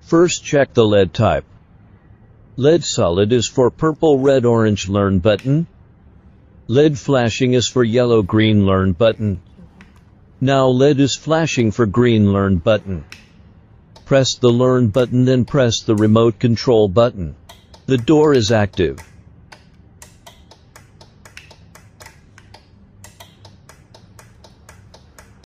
First check the LED type. LED solid is for purple, red, orange learn button. LED flashing is for yellow, green learn button. Now LED is flashing for green learn button. Press the learn button, then press the remote control button. The door is active.